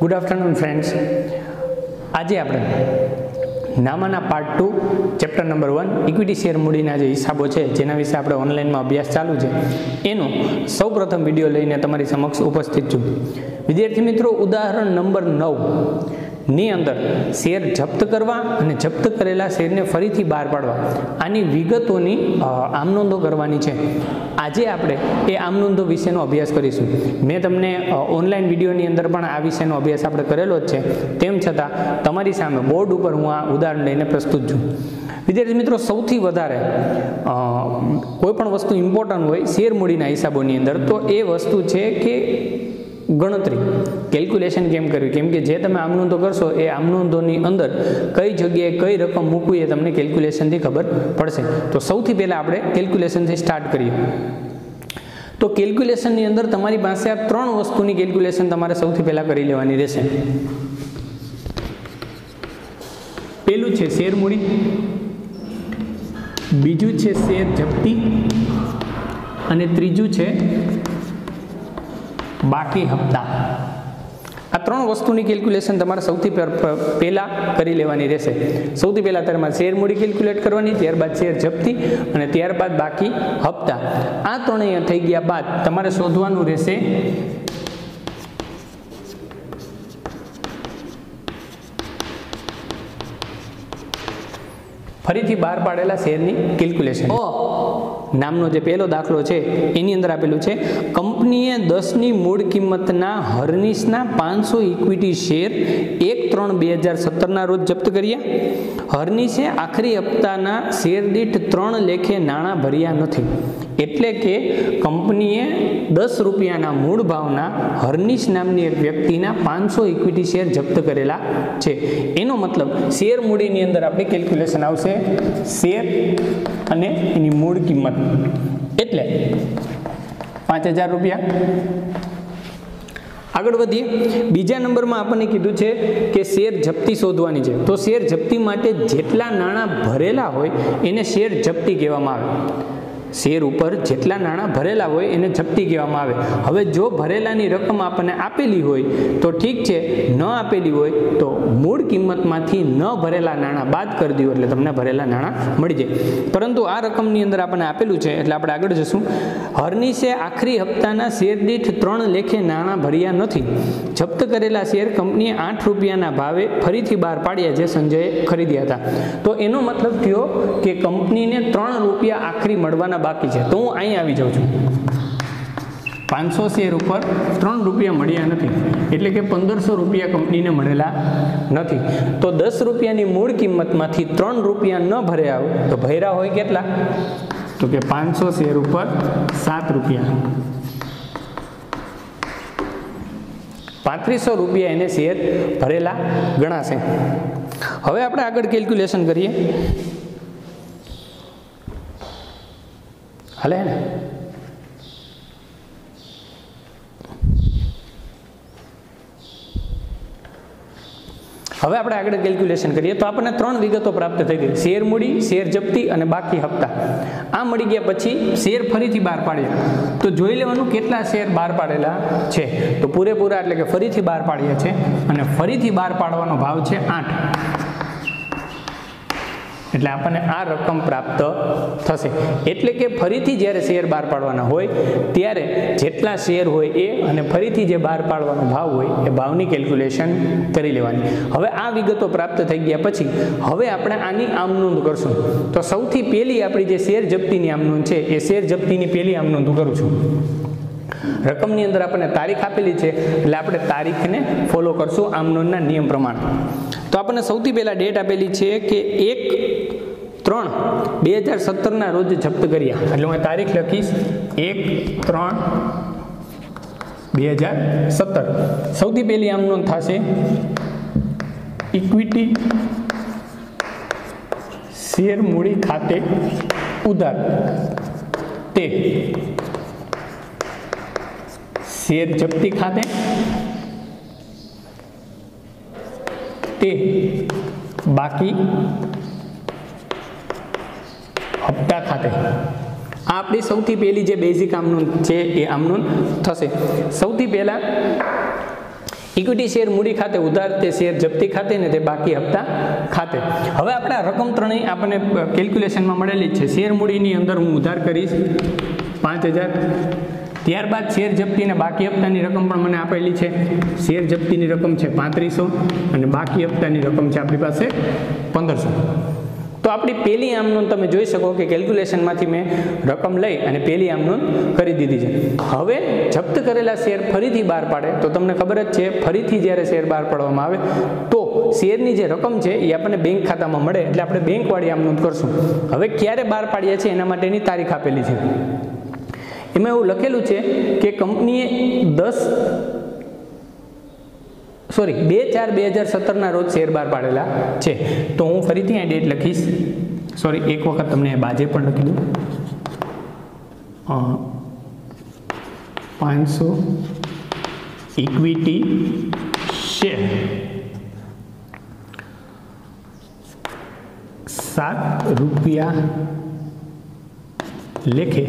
Good afternoon friends. આજે આપણે નામાના part 2 chapter number 1 equity share મૂડીના જે હિસાબો છે જેના વિશે આપણે ઓનલાઈનમાં અભ્યાસ ચાલુ છે એનો સૌપ્રથમ વિડીયો લઈને તમારી સમક્ષ ઉપસ્થિત છું. વિદ્યાર્થી મિત્રો, ઉદાહરણ નંબર 9 ની અંદર શેર જપ્ત કરવા અને જપ્ત કરેલા શેરને ફરીથી બહાર પાડવા આની વિગતોની આમનોંધો કરવાની છે. આજે આપણે એ આમનોંધો વિશેનો અભ્યાસ કરીશું. મેં તમને ઓનલાઈન વિડીયોની અંદર પણ આ વિશેનો અભ્યાસ આપણે કરેલો જ છે. તેમ છતાં તમારી સામે બોર્ડ ઉપર હું આ ઉદાહરણ લઈને પ્રસ્તુત છું. વિદ્યાર્થી મિત્રો, સૌથી વધારે કોઈ પણ વસ્તુ ઇમ્પોર્ટન્ટ હોય શેર મૂડીના હિસાબોની અંદર તો એ વસ્તુ છે કે ગણતરી, કેલ્ક્યુલેશન કેમ કરવી. કેમ કે જે તમે આમનોંધો કરશો એ આમનોંધોની અંદર કઈ જગ્યાએ કઈ રકમ મૂકવી એ તમને કેલ્ક્યુલેશનથી ખબર પડશે. તો સૌથી પહેલાં આપણે કેલ્ક્યુલેશનથી સ્ટાર્ટ કરીએ. તો કેલ્ક્યુલેશનની અંદર તમારી પાસે આ 3 વસ્તુની કેલ્ક્યુલેશન તમારે સૌથી પહેલાં કરી લેવાની રહેશે. પહેલું છે શેર મૂડી, બીજું છે શેર જપ્તી અને ત્રીજું છે બાકી હપ્તા. આ 3 વસ્તુની કેલ્ક્યુલેશન તમારે સૌથી પહેલાં કરી લેવાની રહેશે. સૌથી પહેલાં તમારે શેર મૂડી કેલ્ક્યુલેટ કરવાની, ત્યારબાદ શેર જપ્તી અને ત્યારબાદ બાકી હપ્તા. આ ત્રણેય થઈ ગયા બાદ તમારે શોધવાનું રહેશે ફરીથી બહાર પાડેલા શેરની કેલ્ક્યુલેશન. નામનો જે પહેલો દાખલો છે એની અંદર આપેલું છે, કંપનીએ 10ની મૂળ કિંમતના હર્નિશના 500 ઇક્વિટી શેર 1/3/2017 રોજ જપ્ત કર્યા. હર્નિશે આખરી હપ્તાના શેર દીઠ 3 લેખે નાણાં ભર્યા નથી. એટલે કે કંપનીએ 10 રૂપિયાના મૂળ ભાવના હર્નિશ નામની એક વ્યક્તિના 500 ઇક્વિટી શેર જપ્ત કરેલા છે. એનો મતલબ શેર મૂડીની અંદર આપણી કેલ્ક્યુલેશન આવશે શેર અને એની મૂળ કિંમત એટલે 5000 રૂપિયા. આગળ વધીએ. બીજા નંબરમાં આપણને કીધું છે કે શેર જપ્તી શોધવાની છે. તો શેર જપ્તી માટે જેટલા નાણાં ભરેલા હોય એને શેર જપ્તી કહેવામાં આવે. શેર ઉપર જેટલા નાણાં ભરેલા હોય એને જપ્તી કહેવામાં આવે. હવે જો ભરેલાની રકમ આપણને આપેલી હોય તો ઠીક છે, ન આપેલી હોય તો મૂળ કિંમતમાંથી ન ભરેલા નાણાં બાદ કરી દો એટલે તમને ભરેલા નાણાં મળી જાય. પરંતુ આ રકમની અંદર આપણને આપેલું છે એટલે આપણે આગળ જશું. હર્નિશે આખરી હપ્તાના શેર દીઠ 3 લેખે નાણાં ભર્યા નથી. જપ્ત કરેલા શેર કંપનીએ 8 રૂપિયાના ભાવે ફરીથી બહાર પાડ્યા જે સંજયે ખરીદ્યા હતા. તો એનો મતલબ થયો કે કંપનીને 3 રૂપિયા આખરી મળવાના બાકી છે. તો હું અહીં આવી જાઉં છું. 500 શેર ઉપર 3 રૂપિયા મળ્યા નથી એટલે કે 1500 રૂપિયા કંપનીને મળેલા નથી. તો 10 રૂપિયાની મૂળ કિંમતમાંથી 3 રૂપિયા ન ભર્યા હોય તો ભર્યા હોય કેટલા? તો કે 500 શેર ઉપર 7 રૂપિયા, 3500 રૂપિયા એને શેર ભરેલા ગણાશે. હવે આપણે આગળ કેલ્ક્યુલેશન કરીએ. હાલે ને? હવે આપણે આગળ કેલ્ક્યુલેશન કરીએ તો આપણને 3 વિગતો પ્રાપ્ત થઈ ગઈ. શેર મૂડી, શેર જપ્તી અને બાકી હપ્તા. આ મળી ગયા પછી શેર ફરીથી બહાર પાડ્યા. તો જોઈ લેવાનું કેટલા શેર બહાર પાડેલા છે. તો પૂરેપૂરા એટલે કે ફરીથી બહાર પાડ્યા છે અને ફરીથી બહાર પાડવાનો ભાવ છે 8. એટલે આપણને આ રકમ પ્રાપ્ત થશે. એટલે કે ફરીથી જ્યારે શેર બહાર પાડવાના હોય ત્યારે જેટલા શેર હોય એ અને ફરીથી જે બહાર પાડવાનો ભાવ હોય એ ભાવની કેલ્ક્યુલેશન કરી લેવાની. હવે આ વિગતો પ્રાપ્ત થઈ ગયા પછી હવે આપણે આની આમનોંધ કરશું. તો સૌથી પહેલી આપણી જે શેર જપ્તીની આમનોંધ છે એ શેર જપ્તીની પહેલી આમનોંધ કરું છું. રકમની અંદર આપણને તારીખ આપેલી છે એટલે આપણે તારીખને ફોલો કરશું આમનોંધના નિયમ પ્રમાણે. તો આપણને સૌથી પહેલા ડેટ આપેલી છે કે 1/3/2017 રોજ જપ્ત કર્યા. એટલે હું તારીખ લખીશ 1/3/2017. સૌથી પહેલી આમનોંધ થશે ઇક્વિટી શેર મૂડી ખાતે ઉધાર તે શેર જપ્તી ખાતે તે બાકી હપ્તા ખાતે. આ આપણી સૌથી પહેલી જે બેઝિક આમનોંધ છે એ આમનોંધ થશે. સૌથી પહેલા ઇક્વિટી શેર મૂડી ખાતે ઉધાર, તે શેર જપ્તી ખાતે ને તે બાકી હપ્તા ખાતે. હવે આપણે આ રકમ ત્રણેય આપણને કેલ્ક્યુલેશનમાં મળેલી જ છે. શેર મૂડીની અંદર હું ઉધાર કરીશ 5000, ત્યારબાદ શેર જપ્તીને બાકી હપ્તાની રકમ પણ મને આપેલી છે. શેર જપ્તીની રકમ છે 3500 અને બાકી હપ્તાની રકમ છે આપણી પાસે 1500. તો આપણી પહેલી આમ નોંધ તમે જોઈ શકો કે કેલ્ક્યુલેશનમાંથી મેં રકમ લઈ અને પહેલી આમ નોંધ કરી દીધી છે. હવે જપ્ત કરેલા શેર ફરીથી બહાર પાડે તો તમને ખબર જ છે, ફરીથી જ્યારે શેર બહાર પાડવામાં આવે તો શેરની જે રકમ છે એ આપણને બેંક ખાતામાં મળે, એટલે આપણે બેંકવાળી આમ નોંધ કરશું. હવે ક્યારે બહાર પાડ્યા છે એના માટેની તારીખ આપેલી છે. એમાં એવું લખેલું છે કે કંપનીએ 2/4/2017 રોજ શેર બહાર પાડેલા છે. તો હું ફરીથી આ ડેટ લખીશ, એક વખત તમને બાજે પણ લખી દઉં. 500 ઇક્વિટી શેર 7 રૂપિયા લેખે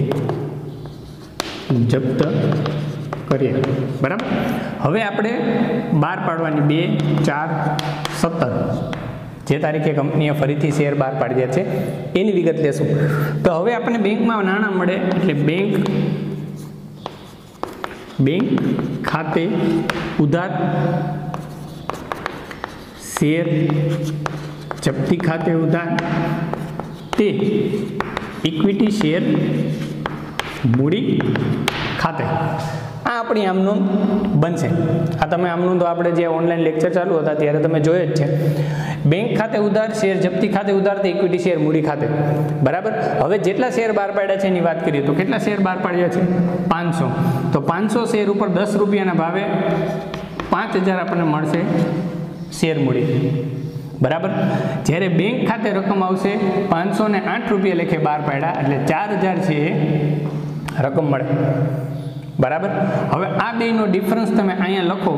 જપ્ત કરીએ. બરાબર. હવે આપણે બહાર પાડવાની 2/4/17 જે તારીખે કંપનીએ ફરીથી શેર બહાર પાડ્યા છે એની વિગત લેશું. તો હવે આપણને બેંકમાં નાણાં મળે એટલે બેંક ખાતે ઉધાર, શેર જપ્તી ખાતે ઉધાર, તે ઇક્વિટી શેર મૂડી ખાતે. આ આપણી આમ નોંધ બનશે. આ તમે આમ નોંધો આપણે જે ઓનલાઈન લેક્ચર ચાલુ હતા ત્યારે તમે જોયે જ છે. બેંક ખાતે ઉધાર, શેર જપ્તી ખાતે ઉધાર, તે ઇક્વિટી શેર મૂડી ખાતે. બરાબર. હવે જેટલા શેર બહાર પાડ્યા છે એની વાત કરીએ તો કેટલા શેર બહાર પાડ્યા છે? 500. તો 500 શેર ઉપર 10 રૂપિયાના ભાવે 5000 આપણને મળશે શેર મૂડી. બરાબર. જ્યારે બેંક ખાતે રકમ આવશે 508 રૂપિયા લેખે બહાર પાડ્યા એટલે 4000 છે એ રકમ મળે. બરાબર. હવે આ બેનો ડિફરન્સ તમે અહીંયા લખો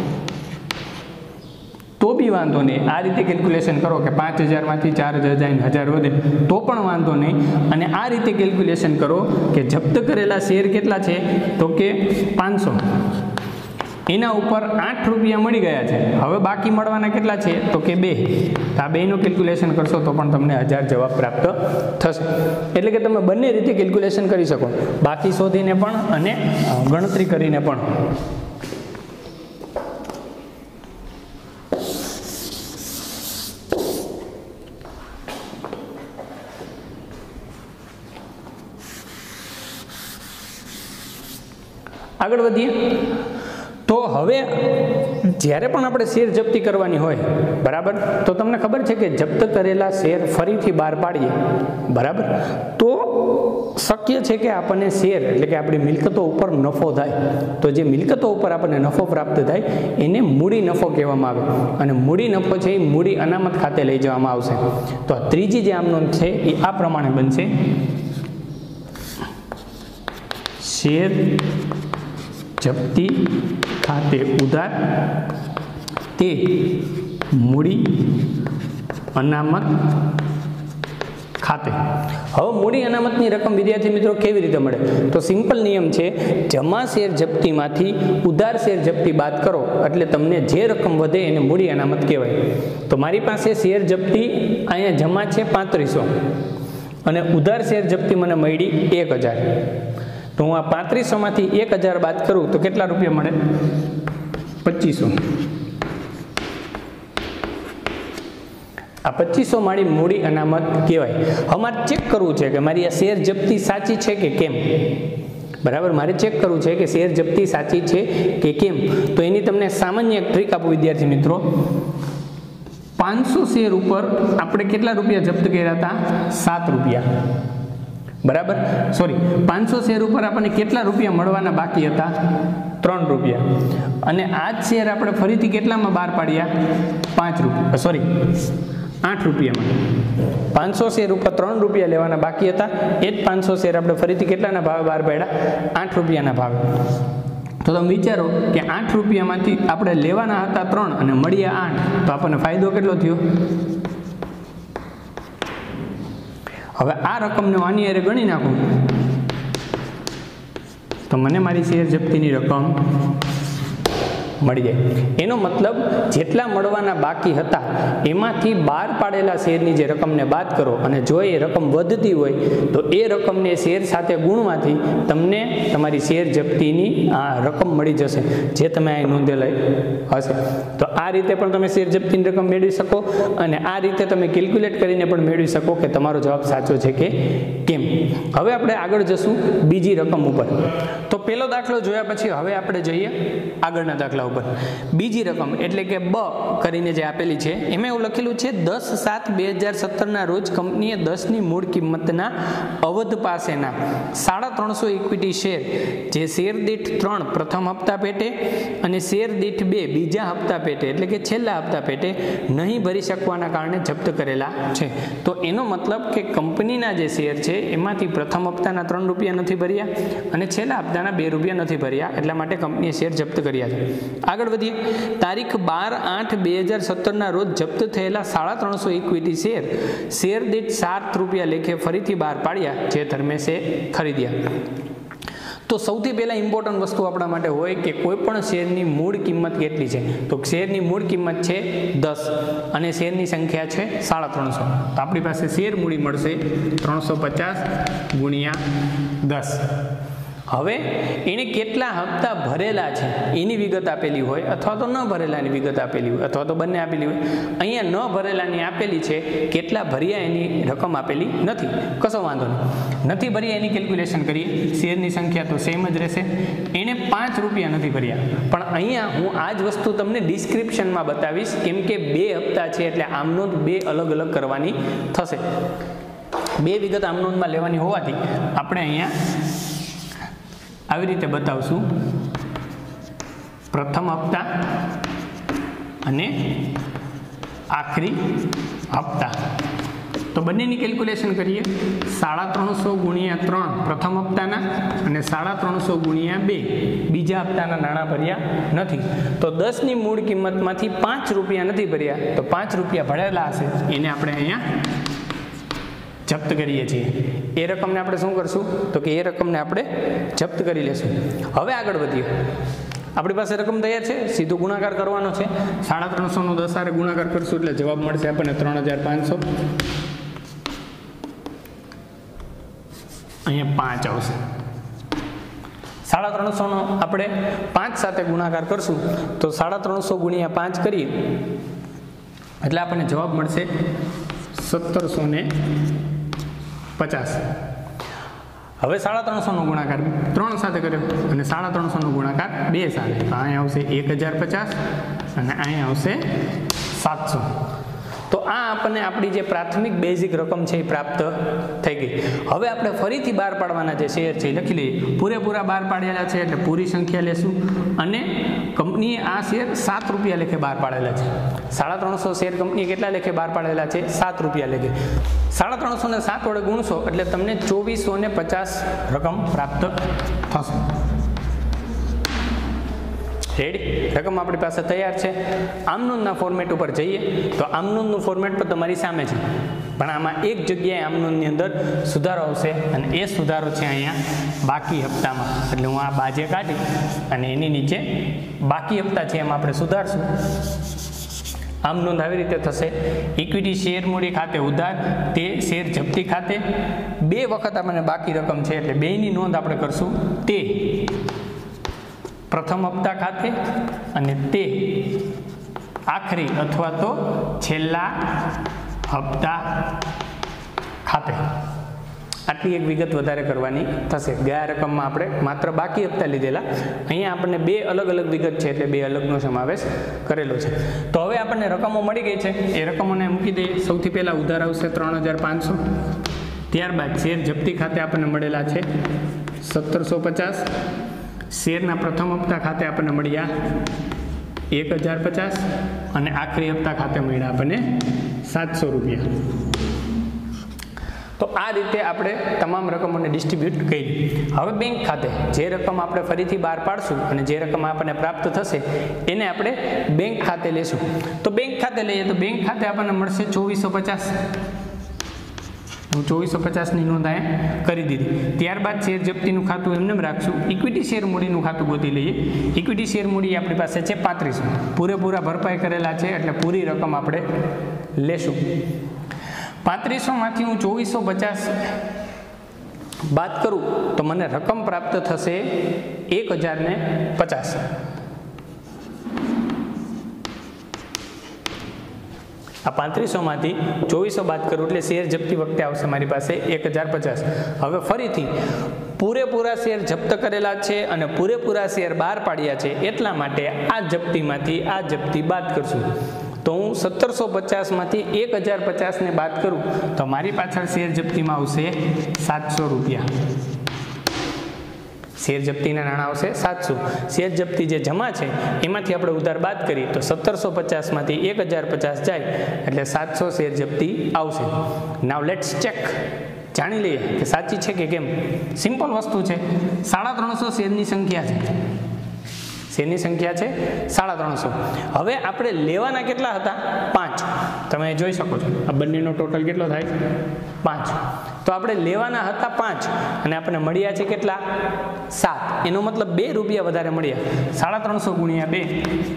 તો બી વાંધો નહીં. આ રીતે કેલ્ક્યુલેશન કરો કે 5000 માંથી 4000 જાય 1000 વધે તો પણ વાંધો નહીં. અને આ રીતે કેલ્ક્યુલેશન કરો કે જપ્ત કરેલા શેર કેટલા છે તો કે 500, એના ઉપર 8 રૂપિયા મળી ગયા છે. હવે બાકી મળવાના કેટલા છે તો કે 2. આ બેનું કેલ્ક્યુલેશન કરશો તો પણ તમને 1000 જવાબ પ્રાપ્ત થશે. એટલે કે તમે બંને રીતે કેલ્ક્યુલેશન કરી શકો, બાકી શોધીને પણ અને ગણતરી કરીને પણ. આગળ વધીએ તો હવે જ્યારે પણ આપણે શેર જપ્તી કરવાની હોય, બરાબર, તો તમને ખબર છે કે જપ્ત કરેલા શેર ફરીથી બહાર પાડીએ, બરાબર, તો શક્ય છે કે આપણને શેર એટલે કે આપણી મિલકતો ઉપર નફો થાય. તો જે મિલકતો ઉપર આપણને નફો પ્રાપ્ત થાય એને મૂડી નફો કહેવામાં આવે. અને મૂડી નફો છે એ મૂડી અનામત ખાતે લઈ જવામાં આવશે. તો ત્રીજી જે આમ નોંધ છે એ આ પ્રમાણે બનશે: શેર જપ્તી ખાતે ઉધાર, તે મૂડી અનામત ખાતે. હવે મૂડી અનામતની રકમ વિદ્યાર્થી મિત્રો કેવી રીતે મળે? તો સિમ્પલ નિયમ છે, જમા શેર જપ્તીમાંથી ઉધાર શેર જપ્તી બાદ કરો એટલે તમને જે રકમ વધે એને મૂડી અનામત કહેવાય. તો મારી પાસે શેર જપ્તી અહીંયા જમા છે 3500 અને ઉધાર શેર જપ્તી મને મળી 1000. તો હું આ 3500 માંથી 1000 બાદ કરું તો કેટલા રૂપિયા મળે? 2500. આ 2500 મારી મૂડી અનામત કહેવાય. હવે મારે ચેક કરવું છે કે મારી આ શેર જપ્તી સાચી છે કે કેમ. બરાબર, મારે ચેક કરવું છે કે શેર જપ્તી સાચી છે કે કેમ. તો એની તમને સામાન્ય એક ટ્રીક આપું વિદ્યાર્થી મિત્રો. 500 શેર ઉપર આપણે કેટલા રૂપિયા જપ્ત કર્યા હતા? 7 રૂપિયા. બરાબર, 500 શેર ઉપર આપણને કેટલા રૂપિયા મળવાના બાકી હતા? 3 રૂપિયા. અને આ જ શેર આપણે ફરીથી કેટલામાં બહાર પાડ્યા? 8 રૂપિયામાં. 500 શેર ઉપર 3 રૂપિયા લેવાના બાકી હતા. એ જ 500 શેર આપણે ફરીથી કેટલાના ભાવે બહાર પાડ્યા? 8 રૂપિયાના ભાવે. તો તમે વિચારો કે 8 રૂપિયામાંથી આપણે લેવાના હતા 3 અને મળ્યા 8, તો આપણને ફાયદો કેટલો થયો? હવે આ રકમને હું આની હારે ગણી નાખું તો મને મારી શેર જપ્તીની રકમ મળી જાય. એનો મતલબ જેટલા મળવાના બાકી હતા એમાંથી બહાર પાડેલા શેરની જે રકમને બાદ કરો અને જો એ રકમ વધતી હોય તો એ રકમને શેર સાથે ગુણવાથી તમને તમારી શેર જપ્તીની આ રકમ મળી જશે, જે તમે અહીં નોંધેલી હશે. તો આ રીતે પણ તમે શેર જપ્તીની રકમ મેળવી શકો અને આ રીતે તમે કેલ્ક્યુલેટ કરીને પણ મેળવી શકો કે તમારો જવાબ સાચો છે કે કેમ. હવે આપણે આગળ જશું બીજી રકમ ઉપર. તો પહેલો દાખલો જોયા પછી હવે આપણે જઈએ આગળના દાખલા ઉપર. બીજી રકમ એટલે કે બ કરીને જે આપેલી છે એમાં એવું લખેલું છે 10/7/2017 રોજ કંપનીએ 10ની મૂળ કિંમતના અવધ પાસેના 350 ઇક્વિટી શેર જે શેર દીઠ 3 પ્રથમ હપ્તા પેટે અને શેર દીઠ 2 બીજા હપ્તા પેટે એટલે કે છેલ્લા હપ્તા પેટે નહીં ભરી શકવાના કારણે જપ્ત કરેલા છે. તો એનો મતલબ કે કંપનીના જે શેર છે એમાંથી પ્રથમ હપ્તાના 3 રૂપિયા નથી ભર્યા અને છેલ્લા હપ્તાના 2 રૂપિયા નથી ભર્યા, એટલા માટે કંપનીએ શેર જપ્ત કર્યા છે. આગળ વધીએ. તારીખ 12/8/2017 રોજ જપ્ત થયેલા 350 ઇક્વિટી શેર દીઠ 7 રૂપિયા લેખે ફરીથી બહાર પાડ્યા જે ધર્મેશે ખરીદ્યા. તો સૌથી પહેલાં ઇમ્પોર્ટન્ટ વસ્તુ આપણા માટે હોય કે કોઈ પણ શેરની મૂળ કિંમત કેટલી છે. તો શેરની મૂળ કિંમત છે 10 અને શેરની સંખ્યા છે 350. તો આપણી પાસે શેર મૂડી મળશે 350 ગુણ્યા 10. હવે એણે કેટલા હપ્તા ભરેલા છે એની વિગત આપેલી હોય અથવા તો ન ભરેલાની વિગત આપેલી હોય અથવા તો બંને આપેલી હોય. અહીંયા ન ભરેલાની આપેલી છે, કેટલા ભર્યા એની રકમ આપેલી નથી. કશો વાંધો નથી ભર્યા એની કેલ્ક્યુલેશન કરીએ. શેરની સંખ્યા તો સેમ જ રહેશે. એણે 5 રૂપિયા નથી ભર્યા, પણ અહીંયા હું આ જ વસ્તુ તમને ડિસ્ક્રિપ્શનમાં બતાવીશ કેમ કે 2 હપ્તા છે એટલે આમનોંધ 2 અલગ અલગ કરવાની થશે. 2 વિગત આમનોંધમાં લેવાની હોવાથી આપણે અહીંયા આવી રીતે બતાવશું. પ્રથમ હપ્તા અને આખરી હપ્તા. તો બંનેની કેલ્ક્યુલેશન કરીએ. 350 ગુણ્યા 3 પ્રથમ હપ્તાના અને 350 ગુણ્યા 2 બીજા હપ્તાના નાણાં ભર્યા નથી. તો 10ની મૂળ કિંમતમાંથી 5 રૂપિયા નથી ભર્યા, તો 5 રૂપિયા ભરેલા હશે એને આપણે અહીંયા જપ્ત કરીએ છીએ. એ રકમને આપણે શું કરશું તો કે એ રકમને આપણે જપ્ત કરી લેશું. હવે આગળ વધીએ. આપણી પાસે રકમ તૈયાર છે, સીધો ગુણાકાર કરવાનો છે. 350 નો 10 હારે ગુણાકાર કરશું એટલે જવાબ મળશે આપણને 3500. અહીંયા 5 આવશે. 350 નો આપણે 5 સાથે ગુણાકાર કરશું તો 350 ગુણ્યા 5 કરીએ એટલે આપણને જવાબ મળશે 1750. હવે 350 નો ગુણાકાર 3 સાથે કર્યો અને 350 નો ગુણાકાર 2 સાથે, તો અહીંયા આવશે 1050 અને અહીંયા આવશે 700. તો આ આપણને આપણી જે પ્રાથમિક બેઝિક રકમ છે એ પ્રાપ્ત થઈ ગઈ. હવે આપણે ફરીથી બહાર પાડવાના જે શેર છે એ લખી લઈએ. પૂરેપૂરા બહાર પાડેલા છે એટલે પૂરી સંખ્યા લેશું અને કંપનીએ આ શેર 7 રૂપિયા લેખે બહાર પાડેલા છે. 350 શેર કંપનીએ કેટલા લેખે બહાર પાડેલા છે? 7 રૂપિયા લેખે. 350 ને 7 વડે ગુણશો એટલે તમને 2450 રકમ પ્રાપ્ત થશે. રેડી? રકમ આપણી પાસે તૈયાર છે. આમનોંધના ફોર્મેટ ઉપર જઈએ તો આમનોંધનું ફોર્મેટ પણ તમારી સામે છે, પણ આમાં એક જગ્યાએ આમનોંધની અંદર સુધારો આવશે અને એ સુધારો છે અહીંયા બાકી હપ્તામાં. એટલે હું આ બાજે કાઢી અને એની નીચે બાકી હપ્તા છે એમાં આપણે સુધારશું. આમનોંધ આવી રીતે થશે. ઇક્વિટી શેર મૂડી ખાતે ઉધાર તે શેર જપ્તી ખાતે 2 વખત આપણને બાકી રકમ છે એટલે 2ની નોંધ આપણે કરશું. તે પ્રથમ હપ્તા ખાતે અને તે આખરી અથવા તો છેલ્લા હપ્તા ખાતે. આટલી એક વિગત વધારે કરવાની થશે. ગયા રકમમાં આપણે માત્ર બાકી હપ્તા લીધેલા, અહીંયા આપણને 2 અલગ અલગ વિગત છે એટલે 2 અલગનો સમાવેશ કરેલો છે. તો હવે આપણને રકમો મળી ગઈ છે, એ રકમોને મૂકી દઈએ. સૌથી પહેલાં ઉધાર આવશે 3500. ત્યારબાદ શેર જપ્તી ખાતે આપણને મળેલા છે 1750. શેરના પ્રથમ હપ્તા ખાતે આપણને મળ્યા 1050 અને આખરી હપ્તા ખાતે મળ્યા આપણને 700 રૂપિયા. તો આ રીતે આપણે તમામ રકમોને ડિસ્ટ્રીબ્યુટ કરી. હવે બેંક ખાતે જે રકમ આપણે ફરીથી બહાર પાડશું અને જે રકમ આપણને પ્રાપ્ત થશે એને આપણે બેંક ખાતે લેશું. તો બેંક ખાતે લઈએ તો બેંક ખાતે આપણને મળશે 2450. હું 2450ની નોંધ અહીંયા કરી દીધી. ત્યારબાદ શેર જપ્તીનું ખાતું એમને રાખશું. ઇક્વિટી શેર મૂડીનું ખાતું ગોતી લઈએ. ઇક્વિટી શેર મૂડી આપણી પાસે છે 3500, પૂરેપૂરા ભરપાઈ કરેલા છે એટલે પૂરી રકમ આપણે લેશું. 3500માંથી હું 2450 બાદ કરું તો મને રકમ પ્રાપ્ત થશે 1050. આ 3500માંથી 2400 બાદ કરું એટલે શેર જપ્તી વખતે આવશે મારી પાસે 1050. હવે ફરીથી પૂરેપૂરા શેર જપ્ત કરેલા છે અને પૂરેપૂરા શેર બહાર પાડ્યા છે એટલા માટે આ જપ્તીમાંથી આ જપ્તી બાદ કરશું. તો હું 1750માંથી 1050ને બાદ કરું તો મારી પાછળ શેર જપ્તીમાં આવશે 700 રૂપિયા. શેર જપ્તીના નાણાં આવશે 700. શેર જપ્તી જે જમા છે એમાંથી આપણે ઉધાર બાદ કરીએ તો 1750માંથી 1050 જાય એટલે 700 શેર જપ્તી આવશે. નાવ લેટ્સ ચેક, જાણી લઈએ કે સાચી છે કે કેમ. સિમ્પલ વસ્તુ છે. 350 શેરની સંખ્યા છે. શેરની સંખ્યા છે 350. હવે આપણે લેવાના કેટલા હતા? 5. તમે જોઈ શકો છો આ બંનેનો ટોટલ કેટલો થાય? 5. તો આપણે લેવાના હતા 5 અને આપણે મળ્યા છે કેટલા? 7. એનો મતલબ 2 રૂપિયા વધારે મળ્યા. 350 ગુણ્યા 2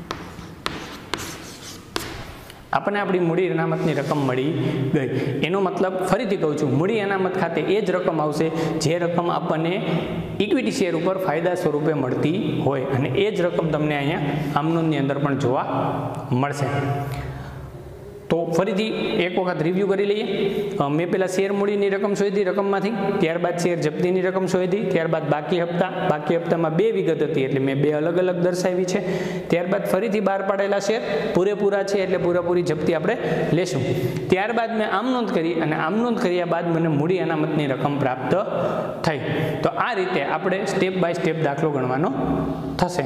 આપણને આપણી મૂડી અનામતની રકમ મળી ગઈ. એનો મતલબ ફરીથી કહું છું, મૂડી અનામત ખાતે એ જ રકમ આવશે જે રકમ આપણને ઇક્વિટી શેર ઉપર ફાયદા સ્વરૂપે મળતી હોય અને એ જ રકમ તમને અહીંયા આમનોંધની અંદર પણ જોવા મળશે. તો ફરીથી એક વખત રિવ્યૂ કરી લઈએ. મેં પહેલાં શેર મૂડીની રકમ શોધી રકમમાંથી, ત્યારબાદ શેર જપ્તીની રકમ શોધી, ત્યારબાદ બાકી હપ્તામાં 2 વિગત હતી એટલે મેં 2 અલગ અલગ દર્શાવી છે. ત્યારબાદ ફરીથી બહાર પાડેલા શેર પૂરેપૂરા છે એટલે પૂરેપૂરી જપ્તી આપણે લેશું. ત્યારબાદ મેં આમનોંધ કરી અને આમનોંધ કર્યા બાદ મને મૂડી અનામતની રકમ પ્રાપ્ત થઈ. તો આ રીતે આપણે સ્ટેપ બાય સ્ટેપ દાખલો ગણવાનો થશે.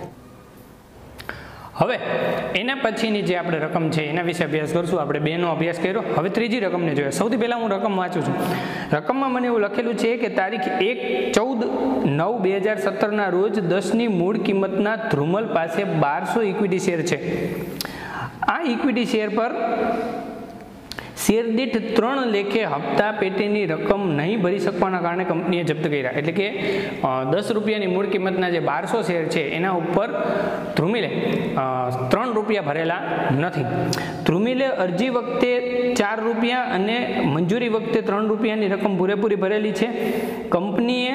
હવે એના પછીની જે આપણે રકમ છે એના વિશે અભ્યાસ કરશું. આપણે 2નો અભ્યાસ કર્યો. હવે ત્રીજી રકમને જોઈએ. સૌથી પહેલાં હું રકમ વાંચું છું. રકમમાં મને એવું લખેલું છે કે તારીખ 1/14/2017ના રોજ 10ની મૂળ કિંમતના ધ્રુમલ પાસે 1200 ઇક્વિટી શેર છે. આ ઇક્વિટી શેર પર શેર દીઠ 3 લેખે હપ્તા પેટીની રકમ નહીં ભરી શકવાના કારણે કંપનીએ જપ્ત કર્યા. એટલે કે 10 રૂપિયાની મૂળ કિંમતના જે 1200 શેર છે એના ઉપર ધ્રુમિલે 3 રૂપિયા ભરેલા નથી. ધ્રુમિલે અરજી વખતે 4 રૂપિયા અને મંજૂરી વખતે 3 રૂપિયાની રકમ પૂરેપૂરી ભરેલી છે. કંપનીએ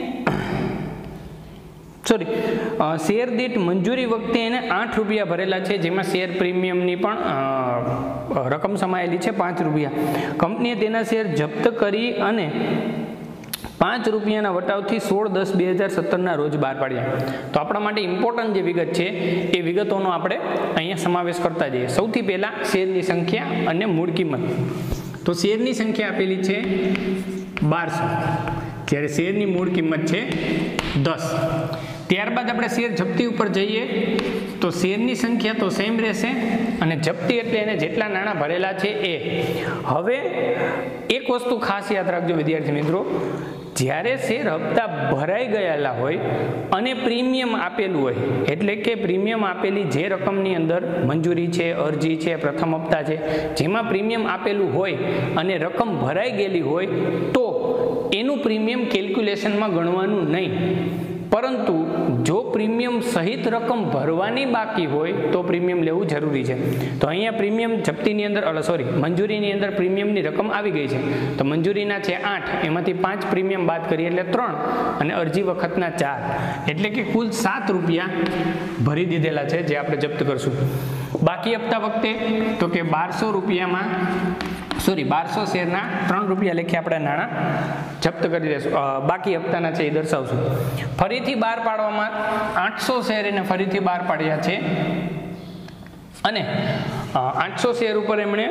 શેર દીઠ મંજૂરી વખતે એને 8 રૂપિયા ભરેલા છે, જેમાં શેર પ્રીમિયમની પણ રકમ સમાયેલી છે 5 રૂપિયા. કંપનીએ તેના શેર જપ્ત કરી અને 5 રૂપિયાના વટાવથી 16/10/2017ના રોજ બહાર પાડ્યા. તો આપણા માટે ઇમ્પોર્ટન્ટ જે વિગત છે એ વિગતોનો આપણે અહીંયા સમાવેશ કરતા જઈએ. સૌથી પહેલાં શેરની સંખ્યા અને મૂળ કિંમત. તો શેરની સંખ્યા આપેલી છે 1200, જ્યારે શેરની મૂળ કિંમત છે 10. ત્યારબાદ આપણે શેર જપ્તી ઉપર જઈએ તો શેરની સંખ્યા તો સેમ રહેશે અને જપ્તી એટલે એને જેટલા નાણાં ભરેલા છે એ. હવે એક વસ્તુ ખાસ યાદ રાખજો વિદ્યાર્થી મિત્રો, જ્યારે શેર હપ્તા ભરાઈ ગયેલા હોય અને પ્રીમિયમ આપેલું હોય, એટલે કે પ્રીમિયમ આપેલી જે રકમની અંદર મંજૂરી છે, અરજી છે, પ્રથમ હપ્તા છે, જેમાં પ્રીમિયમ આપેલું હોય અને રકમ ભરાઈ ગયેલી હોય તો એનું પ્રીમિયમ કેલ્ક્યુલેશનમાં ગણવાનું નહીં. પરંતુ જો પ્રીમિયમ સહિત રકમ ભરવાની બાકી હોય તો પ્રીમિયમ લેવું જરૂરી છે. તો અહીંયા પ્રીમિયમ જપ્તીની અંદર મંજૂરીની અંદર પ્રીમિયમની રકમ આવી ગઈ છે. તો મંજૂરીના છે 8, એમાંથી 5 પ્રીમિયમ બાદ કરીએ એટલે 3 અને અરજી વખતના 4, એટલે કે કુલ 7 રૂપિયા ભરી દીધેલા છે જે આપણે જપ્ત કરશું. બાકી હપ્તા વખતે તો કે 1200 રૂપિયામાં 1200 શેરના 3 રૂપિયા લેખે આપણે નાણાં જપ્ત કરી દઈશું. બાકી હપ્તાના છે એ દર્શાવશું. ફરીથી બહાર પાડવામાં 800 શેર એને ફરીથી બહાર પાડ્યા છે અને 800 શેર ઉપર એમણે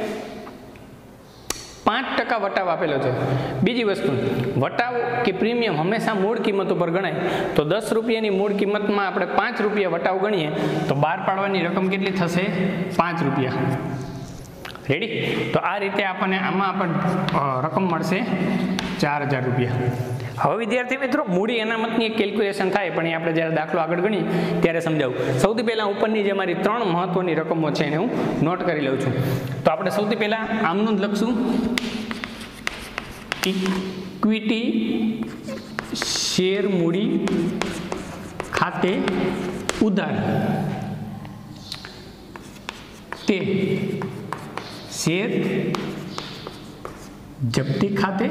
5% વટાવ આપેલો છે. બીજી વસ્તુ, વટાવ કે પ્રીમિયમ હંમેશા મૂળ કિંમત ઉપર ગણાય. તો 10 રૂપિયાની મૂળ કિંમતમાં આપણે 5 રૂપિયા વટાવ ગણીએ તો બહાર પાડવાની રકમ કેટલી થશે? 5 રૂપિયા. રેડી? તો આ રીતે આપણને આમાં રકમ મળશે 4000 રૂપિયા. હવે વિદ્યાર્થી મિત્રો મૂડી અનામતની એક કેલ્ક્યુલેશન થાય, પણ એ આપણે જ્યારે દાખલો આગળ ગણીએ ત્યારે સમજાવું. સૌથી પહેલાં ઉપરની જે મારી 3 મહત્વની રકમો છે એને હું નોટ કરી લઉં છું. તો આપણે સૌથી પહેલાં આમનોંધ લખશું. ઇક્વિટી શેર મૂડી ખાતે ઉધાર તે શેર જપ્તી ખાતે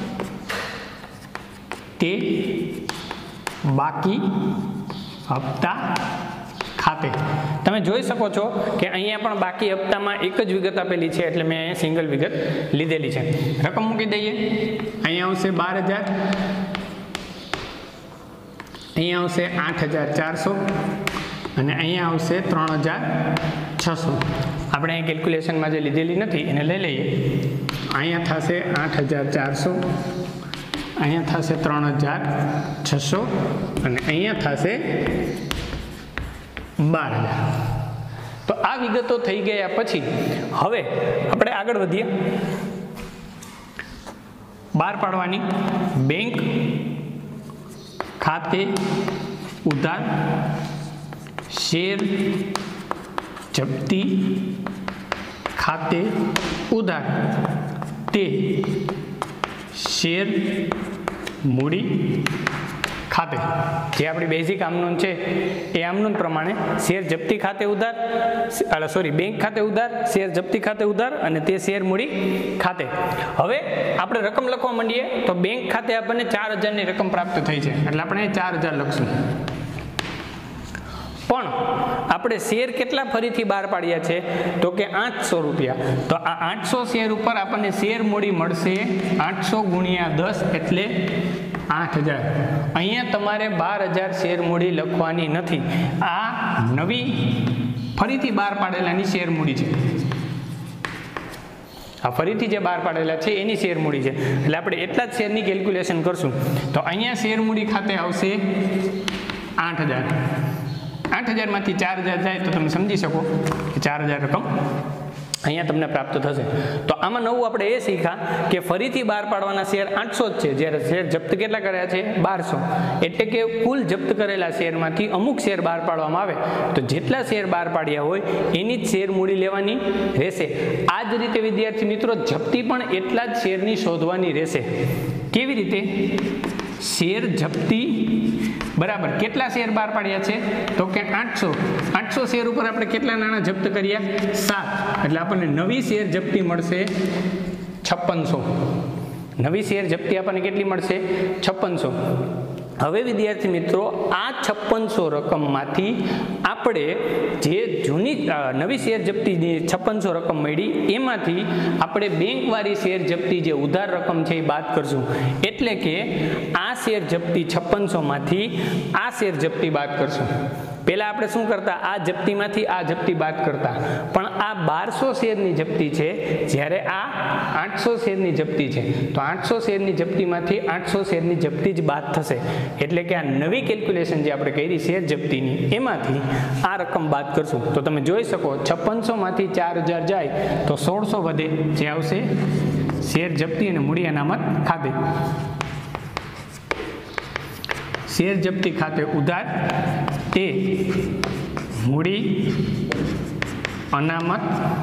તે બાકી હપ્તા ખાતે. તમે જોઈ શકો છો કે અહીંયા પણ બાકી હપ્તામાં એક જ વિગત આપેલી છે એટલે મેં સિંગલ વિગત લીધેલી છે. રકમ મૂકી દઈએ. અહીંયા આવશે 12,000, અહીંયા આવશે 8,400 અને અહીંયા આવશે 3,600. આપણે અહીં કેલ્ક્યુલેશનમાં જે લીધેલી નથી એને લઈ લઈએ. અહીંયા થશે 8,400, અહીંયા થશે 3,600 અને અહીંયા થશે 12,000. તો આ વિગતો થઈ ગયા પછી હવે આપણે આગળ વધીએ. બહાર પાડવાની બેંક ખાતે ઉધાર શેર જપ્તી ખાતે ઉધાર તે શેર મૂડી ખાતે. જે આપણી બેઝિક આમનોંધ છે એ આમનોંધ પ્રમાણે શેર જપ્તી ખાતે ઉધાર, બેંક ખાતે ઉધાર, શેર જપ્તી ખાતે ઉધાર અને તે શેર મૂડી ખાતે. હવે આપણે રકમ લખવા માંડીએ તો બેંક ખાતે આપણને 4,000 ની રકમ પ્રાપ્ત થઈ છે એટલે આપણે 4,000 લખશું. પણ આપણે શેર કેટલા ફરીથી બહાર પાડ્યા છે તો કે 800 રૂપિયા. તો આ 800 શેર ઉપર આપણને શેર મૂડી મળશે 800 ગુણ્યા 10 એટલે 8,000. અહીંયા તમારે 12,000 શેર મૂડી લખવાની નથી. આ નવી ફરીથી બહાર પાડેલાની શેર મૂડી છે. આ ફરીથી જે બહાર પાડેલા છે એની શેર મૂડી છે એટલે આપણે એટલા જ શેરની કેલ્ક્યુલેશન કરશું. તો અહીંયા શેર મૂડી ખાતે આવશે 8,000. 8,000 માંથી 4,000 જાય તો તમે સમજી શકો કે 4,000 રકમ અહીંયા તમને પ્રાપ્ત થશે. તો આમાં નવું આપણે એ શીખ્યા કે ફરીથી બહાર પાડવાના શેર 800 જ છે, જ્યારે શેર જપ્ત કેટલા કર્યા છે 1200. એટલે કે કુલ જપ્ત કરેલા શેરમાંથી અમુક શેર બહાર પાડવામાં આવે તો જેટલા શેર બહાર પાડ્યા હોય એની જ શેર મૂડી લેવાની રહેશે. આ જ રીતે વિદ્યાર્થી મિત્રો જપ્તી પણ એટલા જ શેરની શોધવાની રહેશે. કેવી રીતે? શેર જપ્તી બરાબર કેટલા શેર બહાર પાડ્યા છે તો કે 800 શેર ઉપર આપણે કેટલા નાણાં જપ્ત કર્યા 7 એટલે આપણને નવી શેર જપ્તી મળશે 5600. નવી શેર જપ્તી આપણને કેટલી મળશે 5600. હવે વિદ્યાર્થી મિત્રો આ 5600 રકમમાંથી આપણે જે જૂની નવી શેર જપ્તીની 5600 રકમ મળી એમાંથી આપણે બેંકવાળી શેર જપ્તી જે ઉધાર રકમ છે એ બાદ કરશું. એટલે કે આ શેર જપ્તી 5600 માંથી આ શેર જપ્તી બાદ કરશું. પહેલા આપણે શું કરતા? આ જપ્તીમાંથી આ જપ્તી બાદ કરતા. પણ આ 1200 શેરની જપ્તી છે જ્યારે આ 800 શેરની જપ્તી છે તો 800 શેરની જપ્તીમાંથી 800 શેરની જપ્તી જ બાદ થશે. એટલે કે આ નવી કેલ્ક્યુલેશન જે આપણે કરી શેર જપ્તીની એમાંથી આ રકમ બાદ કરશું. તો તમે જોઈ શકો 5600 માંથી 4,000 જાય તો 1600 વધે જે આવશે શેર જપ્તી અને મૂડી અનામત ખાતે. શેર જપ્તી ખાતે ઉધાર તે મૂડી અનામત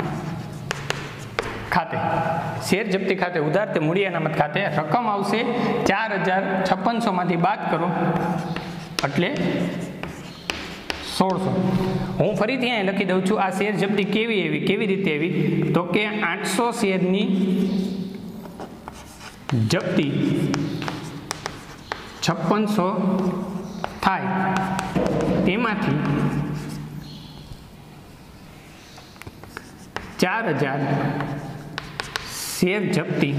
ખાતે. શેર જપ્તી ખાતે ઉધાર તે મૂડી અનામત ખાતે. રકમ આવશે 4,5600 માંથી બાદ કરો એટલે 1600. હું ફરીથી અહીં લખી દઉં છું. આ શેર જપ્તી કેવી રીતે આવી તો કે 800 શેરની જપ્તી 5600 થાય તેમાંથી 4,000 શેર જપ્તી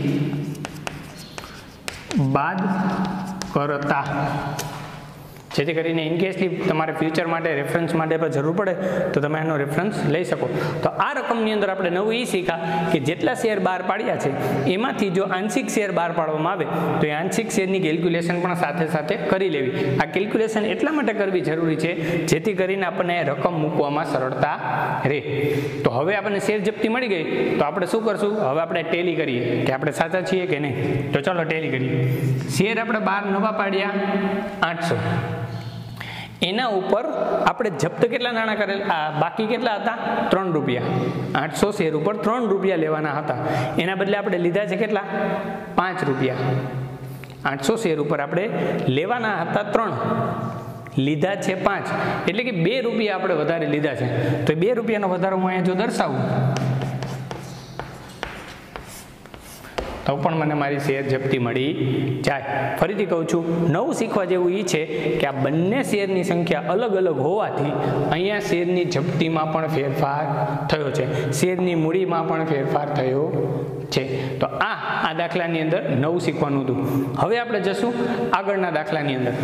બાદ કરતા. જેથી કરીને ઇનકેસથી તમારે ફ્યુચર માટે રેફરન્સ માટે પણ જરૂર પડે તો તમે એનો રેફરન્સ લઈ શકો. તો આ રકમની અંદર આપણે નવું એ શીખ્યા કે જેટલા શેર બહાર પાડ્યા છે એમાંથી જો આંશિક શેર બહાર પાડવામાં આવે તો એ આંશિક શેરની કેલ્ક્યુલેશન પણ સાથે સાથે કરી લેવી. આ કેલ્ક્યુલેશન એટલા માટે કરવી જરૂરી છે જેથી કરીને આપણને રકમ મૂકવામાં સરળતા રહે. તો હવે આપણને શેર જપ્તી મળી ગઈ તો આપણે શું કરશું? હવે આપણે ટેલી કરીએ કે આપણે સાચા છીએ કે નહીં. તો ચાલો ટેલી કરીએ. શેર આપણે 12 નવા પાડ્યા 800. એના ઉપર આપણે જપ્ત કેટલા નાણાં કરેલા, બાકી કેટલા હતા? 3 રૂપિયા. 800 શેર ઉપર 3 રૂપિયા લેવાના હતા. એના બદલે આપણે લીધા છે કેટલા? 5 રૂપિયા. 800 શેર ઉપર આપણે લેવાના હતા 3, લીધા છે 5, એટલે કે 2 રૂપિયા આપણે વધારે લીધા છે. તો 2 રૂપિયાનો વધારો હું અહીંયા જો દર્શાવું તો પણ મને મારી શેર જપ્તી મળી જાય. ફરીથી કહું છું, નવું શીખવા જેવું એ છે કે આ બંને શેરની સંખ્યા અલગ અલગ હોવાથી અહીંયા શેરની જપ્તીમાં પણ ફેરફાર થયો છે, શેરની મૂડીમાં પણ ફેરફાર થયો છે. તો આ દાખલાની અંદર નવું શીખવાનું હતું. હવે આપણે જશું આગળના દાખલાની અંદર.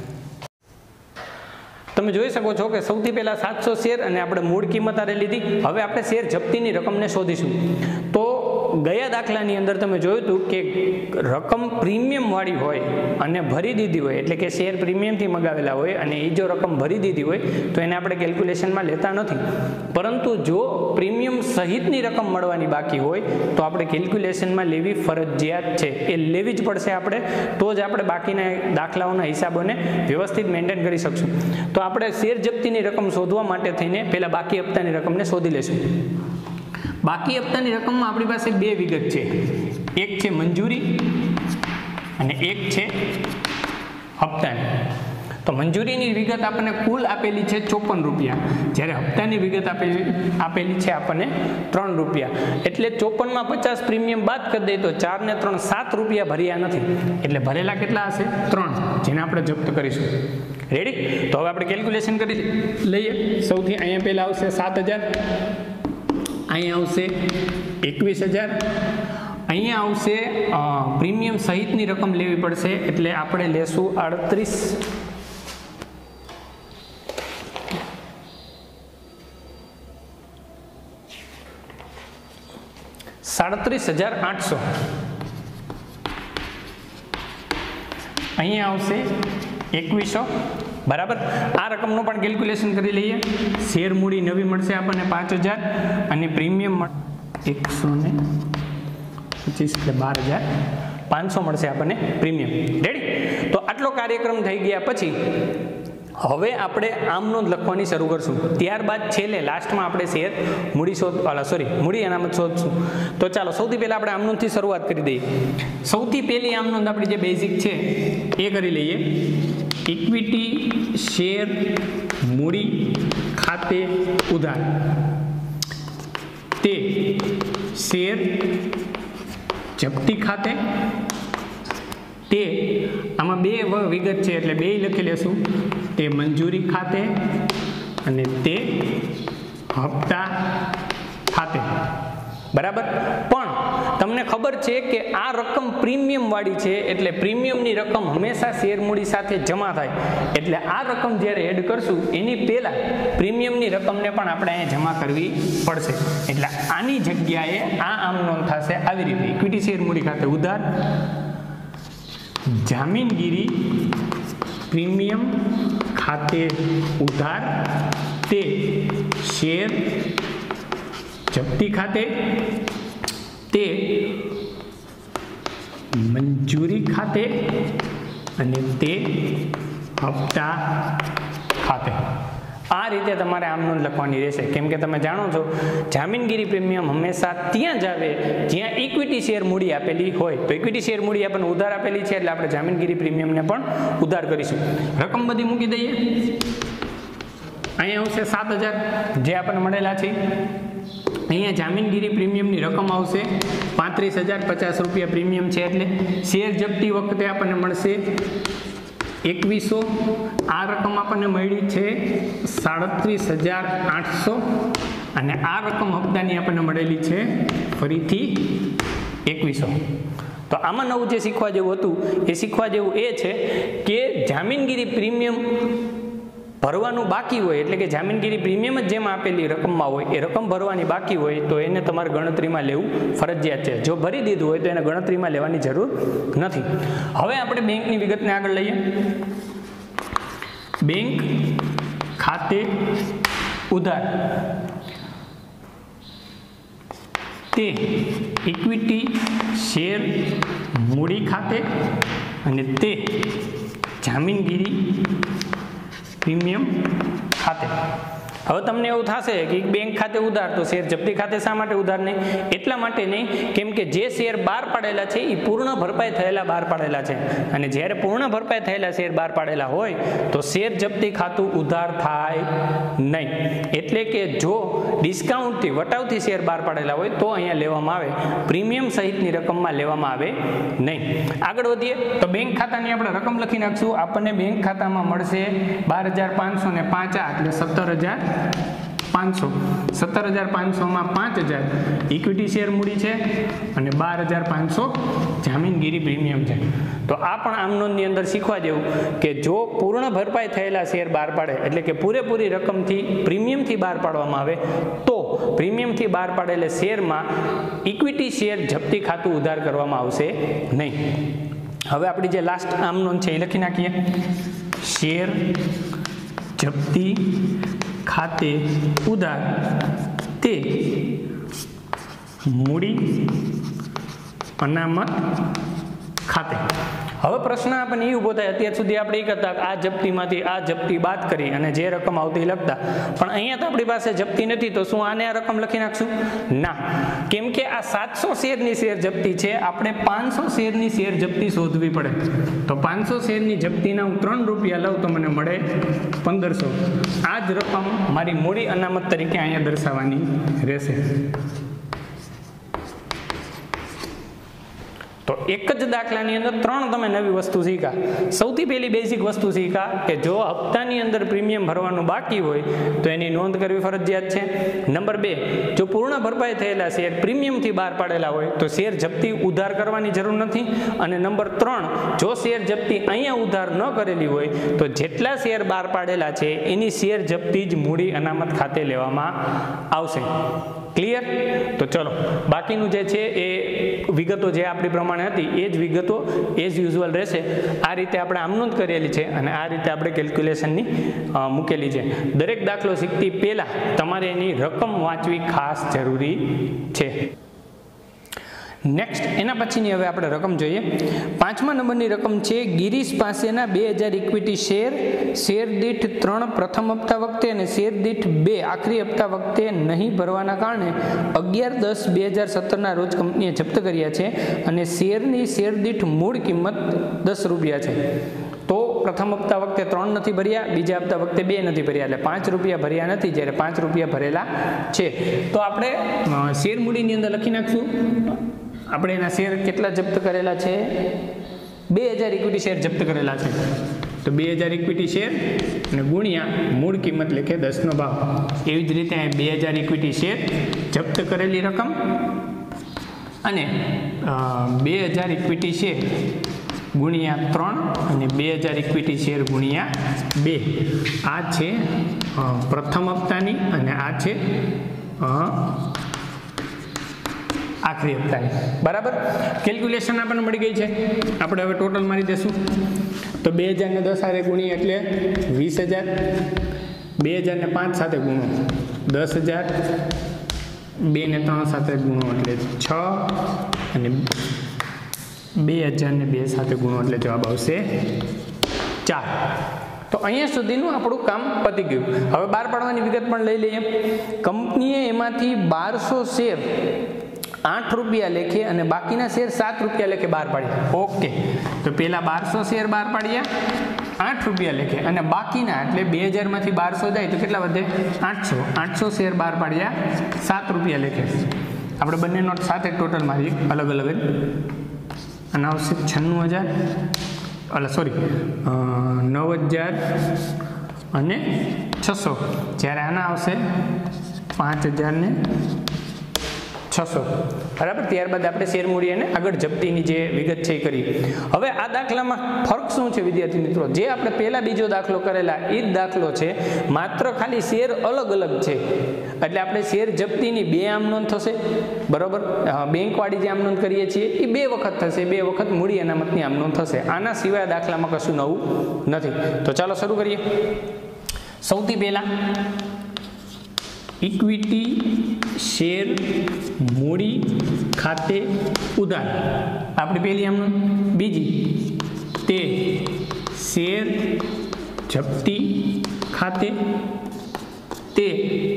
તમે જોઈ શકો છો કે સૌથી પહેલા 700 શેર અને આપણે મૂળ કિંમત આરે લીધી. હવે આપણે શેર જપ્તીની રકમને શોધીશું. તો ગયા દાખલાની અંદર તમે જોયું હતું કે રકમ પ્રીમિયમ વાળી હોય અને ભરી દીધી હોય, એટલે કે શેર પ્રીમિયમથી મગાવેલા હોય અને એ જો રકમ ભરી દીધી હોય તો એને આપણે કેલ્ક્યુલેશનમાં લેતા નથી. પરંતુ જો પ્રીમિયમ સહિતની રકમ મળવાની બાકી હોય તો આપણે કેલ્ક્યુલેશનમાં લેવી ફરજિયાત છે. એ લેવી જ પડશે આપણે, તો જ આપણે બાકીના દાખલાઓના હિસાબોને વ્યવસ્થિત મેન્ટેન કરી શકશું. તો આપણે શેર જપ્તીની રકમ શોધવા માટે થઈને પહેલાં બાકી હપ્તાની રકમને શોધી લેશું. બાકી હપ્તાની રકમમાં આપણી પાસે 2 વિગત છે. એક છે મંજૂરી અને એક છે હપ્તાની. તો મંજૂરીની વિગત આપણને કુલ આપેલી છે 54 રૂપિયા, જ્યારે હપ્તાની વિગત આપેલી છે આપણને 3 રૂપિયા. એટલે 54માં 50 પ્રીમિયમ બાદ કરી દઈએ તો 4 ને 3 7 રૂપિયા ભર્યા નથી, એટલે ભરેલા કેટલા હશે? 3, જેને આપણે જપ્ત કરીશું. રેડી? તો હવે આપણે કેલ્ક્યુલેશન કરી લઈએ. સૌથી અહીંયા પહેલા આવશે 7000, અહીંયા આવશે 21000, અહીંયા આવશે પ્રીમિયમ સહિતની રકમ લેવી પડશે, એટલે આપણે લેશું 37,800. અહીંયા આવશે 2100. બરાબર? આ રકમનું પણ કેલ્ક્યુલેશન કરી લઈએ. શેર મૂડી નવી મળશે આપણને 5000 અને પ્રીમિયમ 125 એટલે 12,500 મળશે આપણને પ્રીમિયમ. રેડી? તો આટલો કાર્યક્રમ થઈ ગયા પછી હવે આપણે આમનો લખવાની શરૂ કરશું. ત્યારબાદ છેલ્લે લાસ્ટમાં આપણે શેર મૂડી અનામત શોધશું. તો ચાલો સૌથી પહેલા આપણે આમનોંધથી શરૂઆત કરી દઈએ. સૌથી પહેલી આમનોંધ આપણી જે બેઝિક છે એ કરી લઈએ. ઇક્વિટી શેર મૂડી ખાતે ઉધાર, તે શેર જપ્તી ખાતે, તે આમાં 2 વિગત છે એટલે 2 લખી લેશું. તે મંજૂરી ખાતે અને તે હપ્તા ખાતે. બરાબર? પણ તમને ખબર છે કે આ રકમ પ્રીમિયમ વાળી છે, એટલે પ્રીમિયમની રકમ હંમેશા શેર મૂડી સાથે જમા થાય. એટલે આ રકમ જ્યારે એડ કરશું એની પહેલા પ્રીમિયમની રકમને પણ આપણે અહીંયા જમા કરવી પડશે. એટલે આની જગ્યાએ આ આમ નોંધ થશે આવી રીતે. ઇક્વિટી શેર મૂડી ખાતે ઉધાર, જામીનગીરી પ્રીમિયમ ખાતે ઉધાર, તે શેર જપ્તી ખાતે, તે મંજૂરી ખાતે અને તે હપ્તા ખાતે. આ રીતે તમારે આમ નોંધ લખવાની રહેશે. કેમ કે તમે જાણો છો જામીનગીરી પ્રીમિયમ હંમેશા ત્યાં જ આવે જ્યાં ઇક્વિટી શેર મૂડી આપેલી હોય. તો ઇક્વિટી શેર મૂડી આપણને ઉધાર આપેલી છે એટલે આપણે જામીનગીરી પ્રીમિયમને પણ ઉધાર કરીશું. રકમ બધી મૂકી દઈએ. અહીંયા આવશે 7000 જે આપણને મળેલા છે. અહીંયા જામીનગીરી પ્રીમિયમની રકમ આવશે 35,050 રૂપિયા પ્રીમિયમ છે, એટલે શેર જપ્તી વખતે આપણને મળશે 2100. આ રકમ આપણને મળી છે 37,800 અને આ રકમ હપ્તાની આપણને મળેલી છે ફરીથી 2100. તો આમાં નવું જે શીખવા જેવું હતું એ શીખવા જેવું એ છે કે જામીનગીરી પ્રીમિયમ ભરવાનું બાકી હોય, એટલે કે જામીનગીરી પ્રીમિયમ જ જેમ આપેલી રકમમાં હોય એ રકમ ભરવાની બાકી હોય તો એને તમારે ગણતરીમાં લેવું ફરજિયાત છે. જો ભરી દીધું હોય તો એને ગણતરીમાં લેવાની જરૂર નથી. હવે આપણે બેંકની વિગતને આગળ લઈએ. બેંક ખાતે ઉધાર, તે ઇક્વિટી શેર મૂડી ખાતે અને તે જામીનગીરી પ્રીમિયમ ખાતે. હવે તમને એવું થશે કે બેંક ખાતે ઉધાર, તો શેર જપ્તી ખાતે શા માટે ઉધાર નહીં? એટલા માટે નહીં કેમ કે જે શેર બહાર પાડેલા છે એ પૂર્ણ ભરપાઈ થયેલા બહાર પાડેલા છે, અને જ્યારે પૂર્ણ ભરપાઈ થયેલા શેર બહાર પાડેલા હોય તો શેર જપ્તી ખાતું ઉધાર થાય નહીં. એટલે કે જો ડિસ્કાઉન્ટથી વટાવથી શેર બહાર પાડેલા હોય તો અહીંયા લેવામાં આવે, પ્રીમિયમ સહિતની રકમમાં લેવામાં આવે નહીં. આગળ વધીએ તો બેંક ખાતાની આપણે રકમ લખી નાખશું. આપણને બેંક ખાતામાં મળશે 12,505 એટલે 17,500. 17,500 માં 5,000 ઇક્વિટી શેર મૂડી છે અને 12,500 જામીનગીરી પ્રીમિયમ છે. તો આ પણ આમ નોંધની અંદર શીખવા જેવું કે જો પૂર્ણ ભરપાઈ થયેલા શેર બહાર પાડે એટલે કે પૂરેપૂરી રકમથી પ્રીમિયમથી બહાર પાડવામાં આવે તો પ્રીમિયમથી બહાર પાડેલા શેરમાં ઇક્વિટી શેર જપ્તી ખાતું ઉધાર કરવામાં આવશે નહીં. હવે આપણી જે લાસ્ટ આમ નોંધ છે એ લખી નાખીએ. શેર જપ્તી ખાતે ઉધાર તે મૂડી અનામત ખાતે. હવે પ્રશ્ન આપણને એ ઊભો થાય, અત્યાર સુધી આપણે એ કરતા આ જપ્તીમાંથી આ જપ્તી બાદ કરી અને જે રકમ આવતી લખતા, પણ અહીંયા તો આપણી પાસે જપ્તી નથી, તો શું આને આ રકમ લખી નાખશું? ના, કેમ કે આ 700 શેરની શેર જપ્તી છે, આપણે 500 શેરની શેર જપ્તી શોધવી પડે. તો 500 શેરની જપ્તીના હું 3 રૂપિયા લઉં તો મને મળે 1,500. આ જ રકમ મારી મૂડી અનામત તરીકે અહીંયા દર્શાવવાની રહેશે. તો એક જ દાખલાની અંદર 3 તમે નવી વસ્તુ શીખ્યા. સૌથી પહેલી બેઝિક વસ્તુ શીખ્યા કે જો હપ્તાની અંદર પ્રીમિયમ ભરવાનું બાકી હોય તો એની નોંધ કરવી ફરજિયાત છે. નંબર 2, જો પૂર્ણ ભરપાઈ થયેલા શેર પ્રીમિયમથી બહાર પાડેલા હોય તો શેર જપ્તી ઉધાર કરવાની જરૂર નથી. અને નંબર 3, જો શેર જપ્તી અહીંયા ઉધાર ન કરેલી હોય તો જેટલા શેર બહાર પાડેલા છે એની શેર જપ્તી જ મૂડી અનામત ખાતે લેવામાં આવશે. ક્લિયર? તો ચલો બાકીનું જે છે એ વિગતો જે આપણી પ્રમાણે હતી એ જ વિગતો એઝ યુઝ્યુઅલ રહેશે. આ રીતે આપણે આમ નોંધ કરેલી છે અને આ રીતે આપણે કેલ્ક્યુલેશનની મૂકેલી છે. દરેક દાખલો શીખતી પહેલાં તમારે એની રકમ વાંચવી ખાસ જરૂરી છે. નેક્સ્ટ એના પછીની હવે આપણે રકમ જોઈએ. 5મા નંબરની રકમ છે ગિરીશ પાસેના 2,000 ઇક્વિટી શેર દીઠ 3 પ્રથમ હપ્તા વખતે અને શેર દીઠ 2 આખરી હપ્તા વખતે નહીં ભરવાના કારણે 11/10/2017 રોજ કંપનીએ જપ્ત કર્યા છે અને શેરની શેર દીઠ મૂળ કિંમત 10 રૂપિયા છે. તો પ્રથમ હપ્તા વખતે 3 નથી ભર્યા, બીજા હપ્તા વખતે 2 નથી ભર્યા, એટલે 5 રૂપિયા ભર્યા નથી, જ્યારે 5 રૂપિયા ભરેલા છે. તો આપણે શેર મૂડીની અંદર લખી નાખશું. આપણે એના શેર કેટલા જપ્ત કરેલા છે? 2,000 ઇક્વિટી શેર જપ્ત કરેલા છે. તો 2,000 ઇક્વિટી શેર અને ગુણ્યા મૂળ કિંમત લેખે 10નો ભાવ. એવી જ રીતે 2,000 ઇક્વિટી શેર જપ્ત કરેલી રકમ અને 2,000 ઇક્વિટી શેર ગુણ્યા 3 અને 2,000 ઇક્વિટી શેર ગુણ્યા 2. આ છે પ્રથમ હપ્તાની અને આ છે આખરી હપ્તાની. બરાબર? કેલ્ક્યુલેશન આપણને મળી ગઈ છે. આપણે હવે ટોટલ મારી દેશું. તો 2,000 ને 10 સાથે ગુણીએ એટલે 20,000. 2,000 ને 5 સાથે ગુણો 10,000. 2 ને 3 સાથે ગુણો એટલે 6 અને 2,000 ને 2 સાથે ગુણો એટલે જવાબ આવશે 4. તો અહીંયા સુધીનું આપણું કામ પતી ગયું. હવે બહાર પાડવાની વિગત પણ લઈ લઈએ. કંપનીએ એમાંથી 1200 શેર 8 રૂપિયા લેખે અને બાકીના શેર 7 રૂપિયા લેખે બહાર પાડ્યા. ઓકે, તો પેલા 1200 શેર બહાર પાડ્યા 8 રૂપિયા લેખે અને બાકીના એટલે 2,000 માંથી 1200 જાય તો કેટલા વધે? 800 શેર બહાર પાડ્યા 7 રૂપિયા લેખે. આપણે બંને નોટ સાથે ટોટલ મારી અલગ અલગ અને આવશે 96,000 સોરી 9,000 અને 600. જ્યારે આના આવશે 5,000 ને 600. બરાબર? ત્યારબાદ આપણે શેર મૂડી અને આગળ જપ્તીની જે વિગત છે એ કરી. હવે આ દાખલામાં ફરક શું છે વિદ્યાર્થી મિત્રો? જે આપણે પહેલા બીજો દાખલો કરેલા એ જ દાખલો છે, માત્ર ખાલી શેર અલગ અલગ છે. એટલે આપણે શેર જપ્તીની 2 આમ નોંધ થશે. બરાબર? બેંકવાળી જે આમ નોંધ કરીએ છીએ એ 2 વખત થશે, 2 વખત મૂડી અનામતની આમ નોંધ થશે. આના સિવાય દાખલામાં કશું નવું નથી. તો ચાલો શરૂ કરીએ. સૌથી પહેલા ઇક્વિટી શેર મૂડી ખાતે ઉધાર આપણી પહેલી આમ નોંધ. બીજી તે શેર જપ્તી ખાતે તે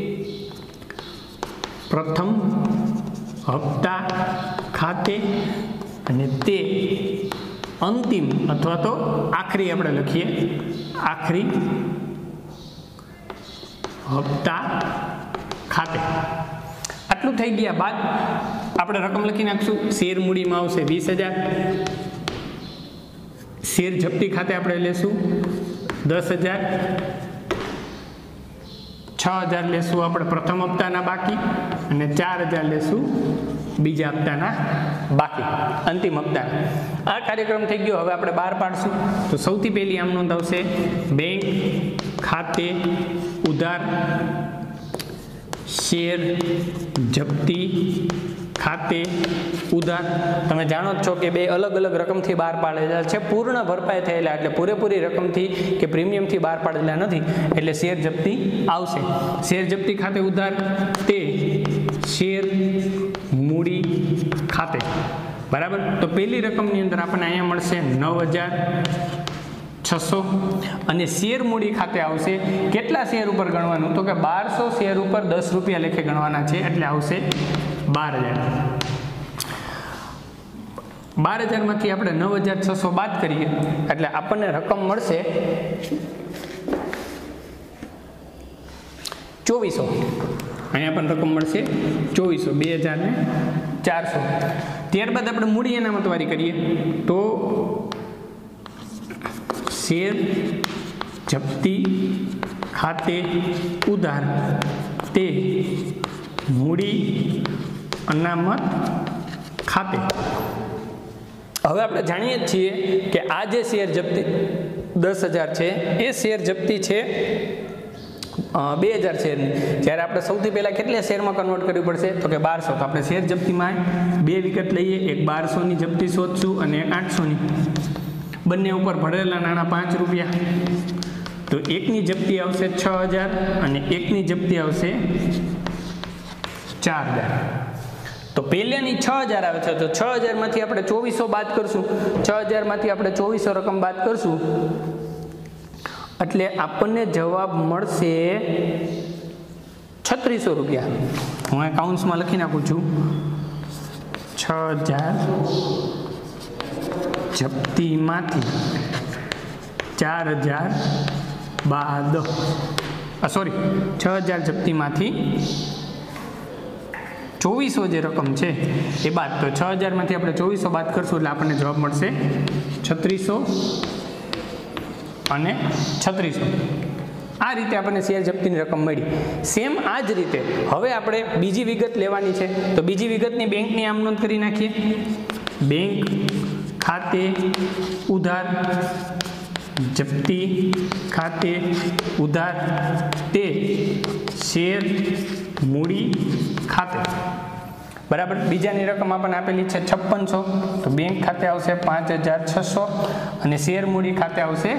પ્રથમ હપ્તા ખાતે અને તે અંતિમ અથવા તો આખરી આપણે લખીએ આખરી હપ્તા ખાતે. આટલું થઈ ગયા બાદ આપણે રકમ લખી નાખશું. શેર મૂડીમાં આવશે 20,000. શેર જપ્તી ખાતે આપણે લેશું 10,000. 6,000 લેશું આપણે પ્રથમ હપ્તાના બાકી અને 4,000 લેશું બીજા હપ્તાના બાકી અંતિમ હપ્તાના. આ કાર્યક્રમ થઈ ગયો. હવે આપણે બહાર પાડશું. તો સૌથી પહેલી આમ નોંધ આવશે બેંક ખાતે ઉધાર શેર જપ્તી ખાતે ઉધાર. તમે જાણો જ છો કે બે અલગ અલગ રકમથી બહાર પાડેલા છે. પૂર્ણ ભરપાઈ થયેલા એટલે પૂરેપૂરી રકમથી કે પ્રીમિયમથી બહાર પાડેલા નથી એટલે શેર જપ્તી આવશે. શેર જપ્તી ખાતે ઉધાર તે શેર મૂડી ખાતે. બરાબર. તો પહેલી રકમની અંદર આપણને અહીંયા મળશે 9,600 અને શેર મૂડી ખાતે આવશે કેટલા શેર ઉપર ગણવાનું તો કે 1200 શેર ઉપર 10 રૂપિયા લેખે ગણવાના છે એટલે આવશે 12,000. 12,000 માંથી આપણે 9,600 બાદ કરીએ એટલે આપણને રકમ મળશે 2,400. અહીંયા પણ રકમ મળશે 2,400 2,400. ત્યારબાદ આપણે મૂડી અનામતવાળી કરીએ તો શેર જપ્તી ખાતે ઉધાર તે મૂડી અનામત ખાતે. હવે આપણે જાણીએ છીએ કે આ જે શેર જપ્તી 10,000 છે એ શેર જપ્તી છે 2,000 શેરની. જ્યારે આપણે સૌથી પહેલાં કેટલા શેરમાં કન્વર્ટ કરવી પડશે તો કે 1200. તો આપણે શેર જપ્તીમાં 2 વિગત લઈએ. એક 1200ની જપ્તી શોધશું અને એક 800ની. બંને ઉપર ભરેલા નાણાં 5 રૂપિયા. તો એકની જપ્તી આવશે 6,000 અને એકની જપ્તી આવશે 4,000. તો પહેલાની 6,000 આવે છે તો 6,000 માંથી આપણે 2,400 બાદ કરશું. 6,000 માંથી આપણે 2,400 રકમ બાદ કરશું એટલે આપણને જવાબ મળશે 3,600 રૂપિયા. હું આ કાઉન્સમાં લખી નાખું છું 6,000 જપ્તીમાંથી 4,000 બાદ 6,000 જપ્તીમાંથી 2,400 જે રકમ છે એ બાદ. તો 6,000 માંથી આપણે 2,400 બાદ કરશું એટલે આપણને જવાબ મળશે 3,600 અને 3,600. આ રીતે આપણને શેર જપ્તીની રકમ મળી. સેમ આ જ રીતે હવે આપણે બીજી વિગત લેવાની છે. તો બીજી વિગતની બેંકની આમ નોંધ કરી નાખીએ. બેંક ખાતે ઉધાર જપ્તી ખાતે ઉધાર તે શેર મૂડી ખાતે. બરાબર. બીજાની રકમ આપણને આપેલી છે 5600. તો બેંક ખાતે આવશે 5,600 અને શેર મૂડી ખાતે આવશે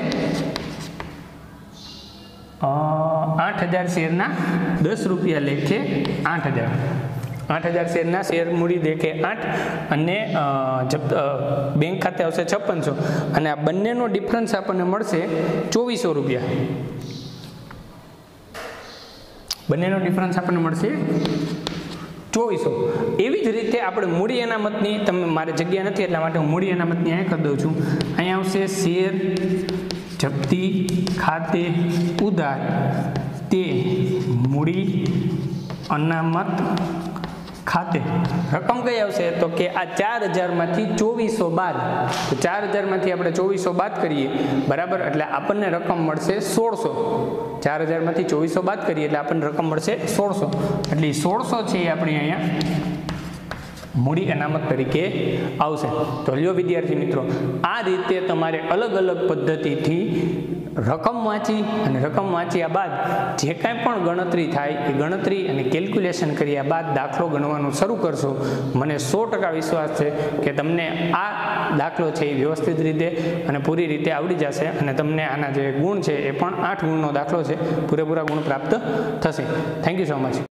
8,000 શેરના 10 રૂપિયા લેખે 8,000. 8,000 શેરના શેર મૂડી દેખે 8 અને બેંક ખાતે આવશે 5600 અને આ બંનેનો ડિફરન્સ આપણને મળશે 2,400 રૂપિયા. બંનેનો ડિફરન્સ આપણને મળશે 2,400. એવી જ રીતે આપણે મૂડી અનામતની તમે મારે જગ્યા નથી એટલા માટે હું મૂડી અનામતની અહીંયા કરી દઉં છું. અહીંયા આવશે શેર જપ્તી ખાતે ઉધાર તે મૂડી અનામત ખાતે. રકમ કઈ આવશે તો કે આ 4,000 માંથી 2,400 બાદ. તો 4,000 માંથી આપણે 2,400 બાદ કરીએ બરાબર એટલે આપણને રકમ મળશે 1,600. 4,000 માંથી 2,400 બાદ કરીએ એટલે આપણને રકમ મળશે 1,600. એટલે 1,600 છે એ આપણી અહીંયા મૂડી અનામત તરીકે આવશે. તો લ્યો વિદ્યાર્થી મિત્રો, આ રીતે તમારે અલગ અલગ પદ્ધતિથી રકમ વાંચી અને રકમ વાંચ્યા બાદ જે કાંઈ પણ ગણતરી થાય એ ગણતરી અને કેલ્ક્યુલેશન કર્યા બાદ દાખલો ગણવાનું શરૂ કરશો. મને 100% વિશ્વાસ છે કે તમને આ દાખલો છે એ વ્યવસ્થિત રીતે અને પૂરી રીતે આવડી જશે અને તમને આના જે ગુણ છે એ પણ 8 ગુણનો દાખલો છે, પૂરેપૂરા ગુણ પ્રાપ્ત થશે. Thank you so much.